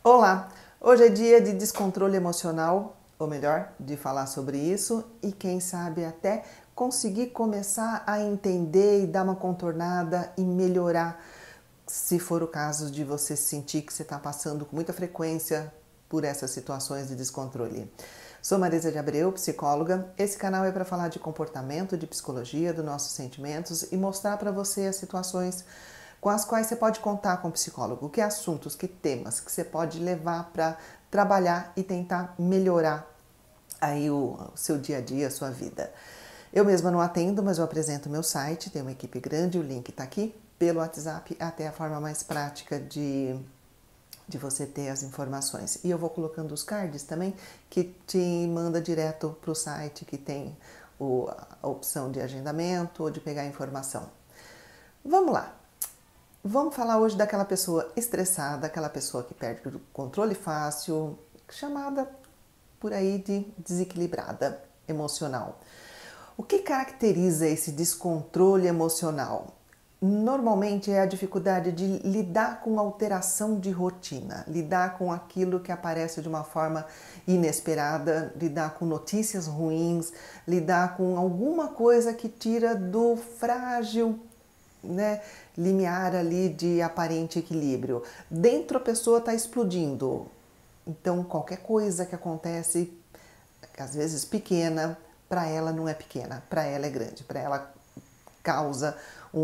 Olá! Hoje é dia de descontrole emocional, ou melhor, de falar sobre isso e quem sabe até conseguir começar a entender e dar uma contornada e melhorar, se for o caso de você sentir que você está passando com muita frequência por essas situações de descontrole. Sou Marisa de Abreu, psicóloga. Esse canal é para falar de comportamento, de psicologia, dos nossos sentimentos e mostrar para você as situações com as quais você pode contar com o psicólogo, que assuntos, que temas que você pode levar para trabalhar e tentar melhorar aí o seu dia a dia, a sua vida. Eu mesma não atendo, mas eu apresento meu site, tem uma equipe grande, o link está aqui, pelo WhatsApp, até a forma mais prática de você ter as informações. E eu vou colocando os cards também, que te manda direto para o site, que tem a opção de agendamento ou de pegar informação. Vamos lá! Vamos falar hoje daquela pessoa estressada, aquela pessoa que perde o controle fácil, chamada por aí de desequilibrada emocional. O que caracteriza esse descontrole emocional? Normalmente é a dificuldade de lidar com alteração de rotina, lidar com aquilo que aparece de uma forma inesperada, lidar com notícias ruins, lidar com alguma coisa que tira do frágil, limiar ali de aparente equilíbrio. Dentro a pessoa está explodindo. Então qualquer coisa que acontece, às vezes pequena, para ela não é pequena, para ela é grande, para ela causa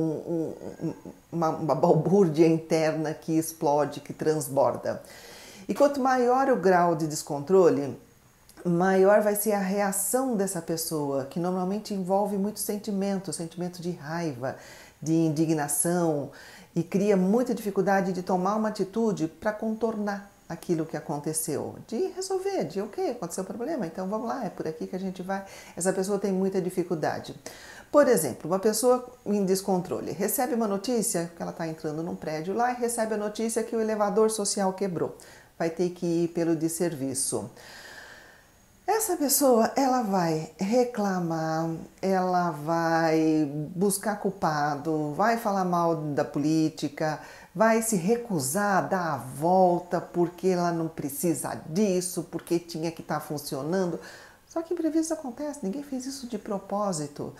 uma balbúrdia interna que explode, que transborda. E quanto maior o grau de descontrole, maior vai ser a reação dessa pessoa, que normalmente envolve muito sentimento de raiva, de indignação, e cria muita dificuldade de tomar uma atitude para contornar aquilo que aconteceu, de resolver, de ok, aconteceu o problema, então vamos lá, é por aqui que a gente vai. Essa pessoa tem muita dificuldade. Por exemplo, uma pessoa em descontrole recebe uma notícia que ela está entrando num prédio lá e recebe a notícia que o elevador social quebrou, vai ter que ir pelo desserviço. Essa pessoa, ela vai reclamar, ela vai buscar culpado, vai falar mal da política, vai se recusar a dar a volta porque ela não precisa disso, porque tinha que estar funcionando. Só que imprevisto acontece, ninguém fez isso de propósito.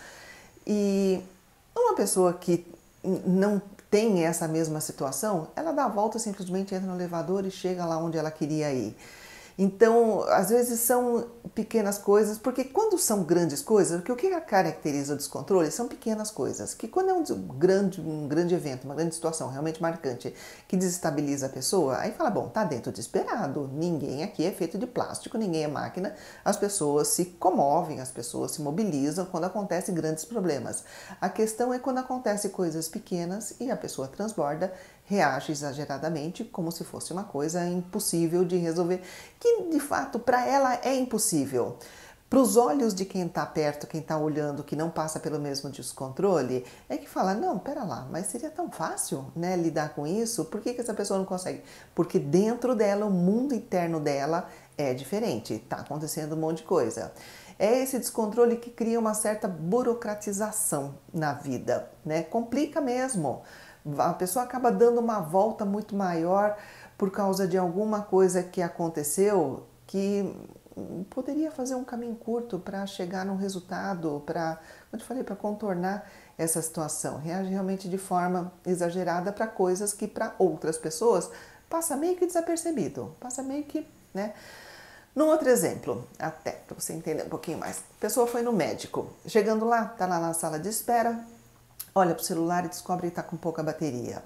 E uma pessoa que não tem essa mesma situação, ela dá a volta, simplesmente entra no elevador e chega lá onde ela queria ir. Então, às vezes são pequenas coisas, porque quando são grandes coisas, o que caracteriza o descontrole são pequenas coisas, que quando é um grande evento, uma grande situação realmente marcante, que desestabiliza a pessoa, aí fala, bom, tá dentro de esperado, ninguém aqui é feito de plástico, ninguém é máquina, as pessoas se comovem, as pessoas se mobilizam quando acontecem grandes problemas. A questão é quando acontecem coisas pequenas e a pessoa transborda, reage exageradamente como se fosse uma coisa impossível de resolver, que de fato para ela é impossível. Para os olhos de quem está perto, quem está olhando, que não passa pelo mesmo descontrole, é que fala, não, pera lá, mas seria tão fácil, né, lidar com isso? Por que essa pessoa não consegue? Porque dentro dela, o mundo interno dela é diferente, está acontecendo um monte de coisa. É esse descontrole que cria uma certa burocratização na vida, né? Complica mesmo. A pessoa acaba dando uma volta muito maior por causa de alguma coisa que aconteceu que poderia fazer um caminho curto para chegar num resultado, para, como eu te falei, para contornar essa situação. Reage realmente de forma exagerada para coisas que para outras pessoas passa meio que desapercebido, passa meio que, né? Num outro exemplo, até para você entender um pouquinho mais, a pessoa foi no médico, chegando lá, está lá na sala de espera, olha para o celular e descobre que está com pouca bateria.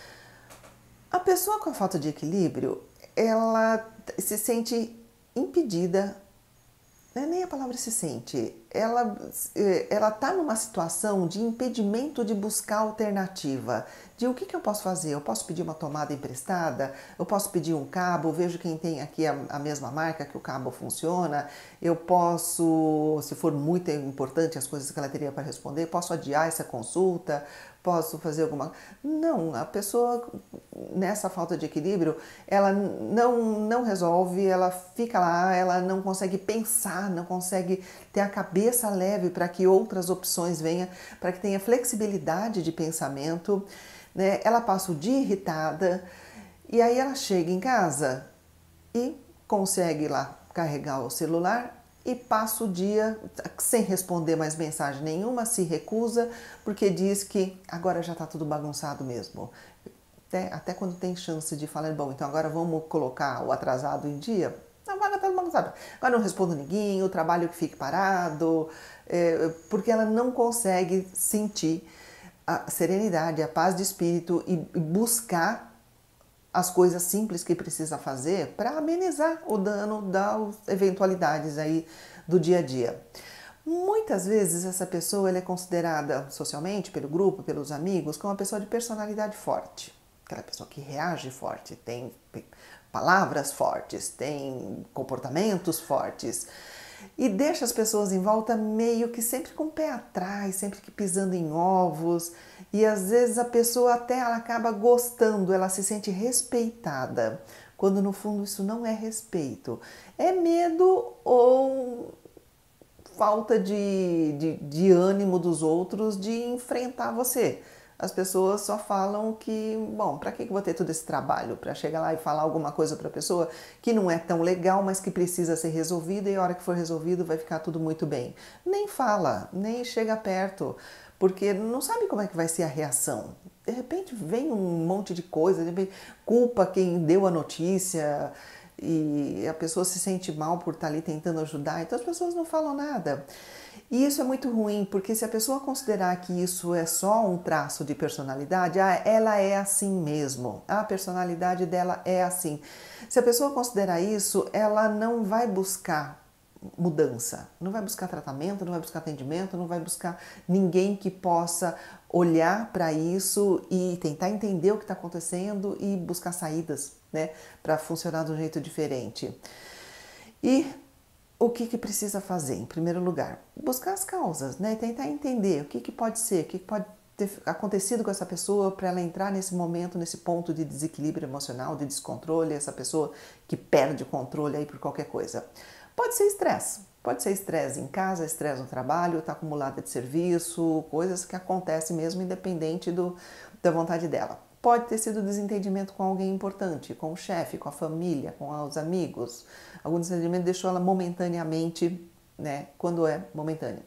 A pessoa com a falta de equilíbrio, ela se sente impedida, não é nem a palavra se sente, ela está numa situação de impedimento de buscar alternativa, de o que eu posso fazer? Eu posso pedir uma tomada emprestada? Eu posso pedir um cabo? Eu vejo quem tem aqui a mesma marca que o cabo funciona. Eu posso, se for muito importante as coisas que ela teria para responder, posso adiar essa consulta? Posso fazer alguma... Não, a pessoa nessa falta de equilíbrio, ela não resolve, ela fica lá, ela não consegue pensar, não consegue ter a cabeça leve para que outras opções venham, para que tenha flexibilidade de pensamento, né? Ela passa o dia irritada e aí ela chega em casa e consegue lá carregar o celular e passa o dia sem responder mais mensagem nenhuma, se recusa, porque diz que agora já está tudo bagunçado mesmo. Até quando tem chance de falar, bom, então agora vamos colocar o atrasado em dia, a vaga está bagunçada. Agora não respondo ninguém, o trabalho que fique parado, porque ela não consegue sentir a serenidade, a paz de espírito e buscar as coisas simples que precisa fazer para amenizar o dano das eventualidades aí do dia a dia. Muitas vezes essa pessoa ela é considerada socialmente, pelo grupo, pelos amigos, como uma pessoa de personalidade forte. Aquela pessoa que reage forte, tem palavras fortes, tem comportamentos fortes. E deixa as pessoas em volta meio que sempre com o pé atrás, sempre que pisando em ovos. E às vezes a pessoa até ela acaba gostando, ela se sente respeitada. Quando no fundo isso não é respeito. É medo ou falta de ânimo dos outros de enfrentar você. As pessoas só falam que, bom, para que eu vou ter todo esse trabalho? Para chegar lá e falar alguma coisa para a pessoa que não é tão legal, mas que precisa ser resolvida e a hora que for resolvido vai ficar tudo muito bem. Nem fala, nem chega perto, porque não sabe como é que vai ser a reação. De repente vem um monte de coisa, de repente culpa quem deu a notícia e a pessoa se sente mal por estar ali tentando ajudar, então as pessoas não falam nada. E isso é muito ruim, porque se a pessoa considerar que isso é só um traço de personalidade, ela é assim mesmo, a personalidade dela é assim. Se a pessoa considerar isso, ela não vai buscar mudança, não vai buscar tratamento, não vai buscar atendimento, não vai buscar ninguém que possa olhar para isso e tentar entender o que está acontecendo e buscar saídas, né, para funcionar de um jeito diferente. E o que precisa fazer? Em primeiro lugar, buscar as causas, né? Tentar entender o que pode ser, o que pode ter acontecido com essa pessoa para ela entrar nesse momento, nesse ponto de desequilíbrio emocional, de descontrole, essa pessoa que perde o controle aí por qualquer coisa. Pode ser estresse em casa, estresse no trabalho, está acumulada de serviço, coisas que acontecem mesmo independente da vontade dela. Pode ter sido desentendimento com alguém importante, com o chefe, com a família, com os amigos. Algum desentendimento deixou ela momentaneamente, né, quando é momentâneo,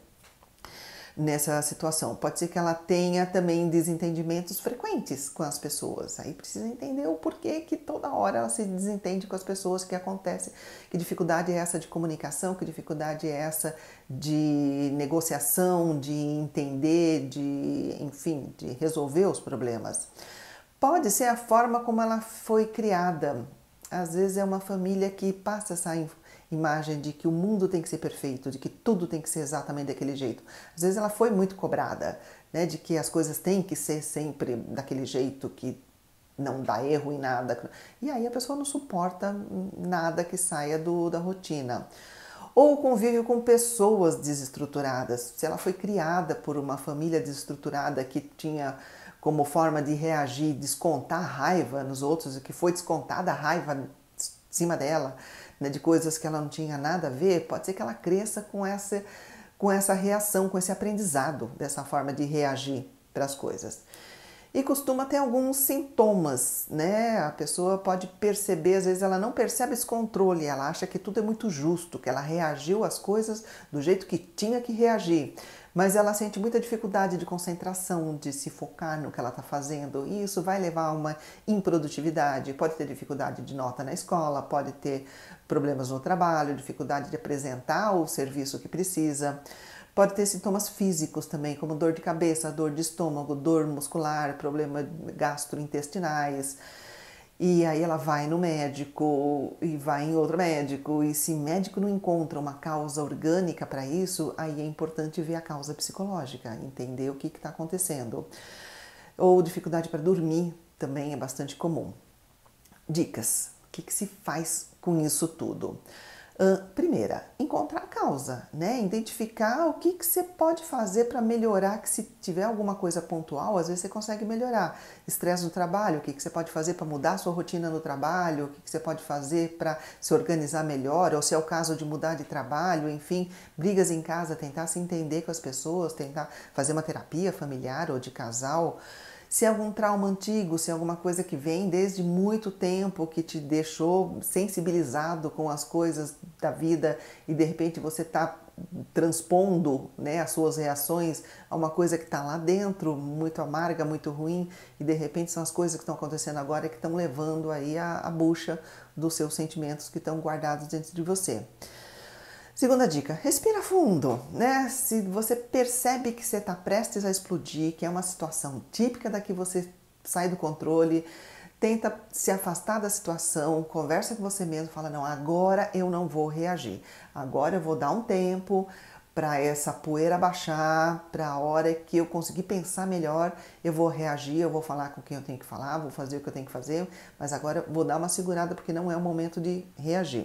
nessa situação. Pode ser que ela tenha também desentendimentos frequentes com as pessoas. Aí precisa entender o porquê que toda hora ela se desentende com as pessoas, que acontece, que dificuldade é essa de comunicação, que dificuldade é essa de negociação, de entender, enfim, de resolver os problemas. Pode ser a forma como ela foi criada. Às vezes é uma família que passa essa imagem de que o mundo tem que ser perfeito, de que tudo tem que ser exatamente daquele jeito. Às vezes ela foi muito cobrada, né, de que as coisas têm que ser sempre daquele jeito, que não dá erro em nada. E aí a pessoa não suporta nada que saia da rotina. Ou convive com pessoas desestruturadas. Se ela foi criada por uma família desestruturada que tinha como forma de reagir, descontar a raiva nos outros, que foi descontada a raiva em cima dela, né, de coisas que ela não tinha nada a ver, pode ser que ela cresça com essa reação, com esse aprendizado dessa forma de reagir para as coisas. E costuma ter alguns sintomas, né? A pessoa pode perceber, às vezes ela não percebe esse controle, ela acha que tudo é muito justo, que ela reagiu às coisas do jeito que tinha que reagir. Mas ela sente muita dificuldade de concentração, de se focar no que ela está fazendo, e isso vai levar a uma improdutividade. Pode ter dificuldade de nota na escola, pode ter problemas no trabalho, dificuldade de apresentar o serviço que precisa. Pode ter sintomas físicos também, como dor de cabeça, dor de estômago, dor muscular, problemas gastrointestinais. E aí ela vai no médico e vai em outro médico, e se médico não encontra uma causa orgânica para isso, aí é importante ver a causa psicológica, entender o que está acontecendo. Ou dificuldade para dormir também é bastante comum. Dicas: o que se faz com isso tudo? Primeira, encontrar a causa, né? Identificar o que você pode fazer para melhorar, que se tiver alguma coisa pontual, às vezes você consegue melhorar. Estresse no trabalho, o que você pode fazer para mudar a sua rotina no trabalho, o que você pode fazer para se organizar melhor, ou se é o caso de mudar de trabalho, enfim, brigas em casa, tentar se entender com as pessoas, tentar fazer uma terapia familiar ou de casal. Se é algum trauma antigo, se é alguma coisa que vem desde muito tempo, que te deixou sensibilizado com as coisas da vida e de repente você está transpondo, né, as suas reações a uma coisa que está lá dentro, muito amarga, muito ruim, e de repente são as coisas que estão acontecendo agora que estão levando aí a bucha dos seus sentimentos que estão guardados dentro de você. Segunda dica, respira fundo, né? Se você percebe que você está prestes a explodir, que é uma situação típica da que você sai do controle, tenta se afastar da situação, conversa com você mesmo, fala, não, agora eu não vou reagir, agora eu vou dar um tempo para essa poeira baixar, para a hora que eu conseguir pensar melhor, eu vou reagir, eu vou falar com quem eu tenho que falar, vou fazer o que eu tenho que fazer, mas agora eu vou dar uma segurada porque não é o momento de reagir.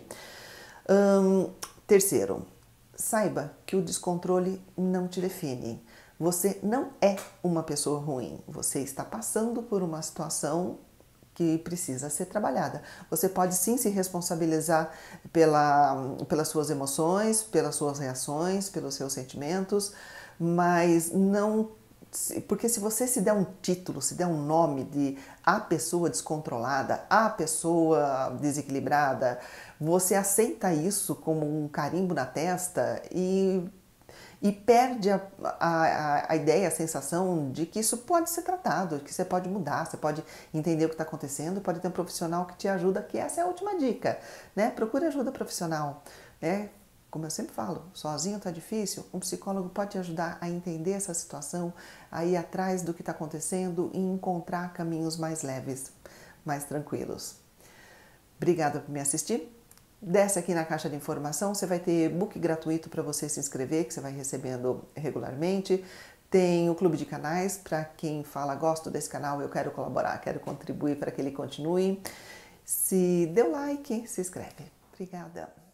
Terceiro, saiba que o descontrole não te define. Você não é uma pessoa ruim. Você está passando por uma situação que precisa ser trabalhada. Você pode sim se responsabilizar pelas suas emoções, pelas suas reações, pelos seus sentimentos, mas não... Porque se você se der um título, se der um nome de a pessoa descontrolada, a pessoa desequilibrada, você aceita isso como um carimbo na testa e perde a ideia, a sensação de que isso pode ser tratado, que você pode mudar, você pode entender o que está acontecendo, pode ter um profissional que te ajuda, que essa é a última dica, né? Procure ajuda profissional, né? Como eu sempre falo, sozinho está difícil, um psicólogo pode te ajudar a entender essa situação, a ir atrás do que está acontecendo e encontrar caminhos mais leves, mais tranquilos. Obrigada por me assistir. Desce aqui na caixa de informação, você vai ter e-book gratuito para você se inscrever, que você vai recebendo regularmente. Tem o clube de canais, para quem fala, gosto desse canal, eu quero colaborar, quero contribuir para que ele continue. Se deu like, se inscreve. Obrigada.